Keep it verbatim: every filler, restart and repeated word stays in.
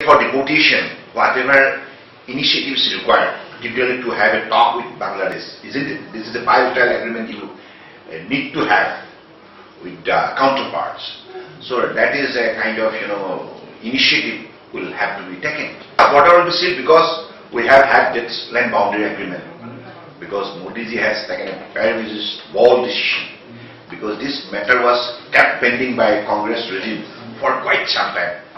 For deportation, whatever initiatives required, particularly to have a talk with Bangladesh, isn't it? This is a bilateral agreement you uh, need to have with uh, counterparts. So that is a kind of, you know, initiative will have to be taken. Whatever we see, because we have had this land boundary agreement, because Modi ji has taken a very bold decision, because this matter was kept pending by Congress regime for quite some time.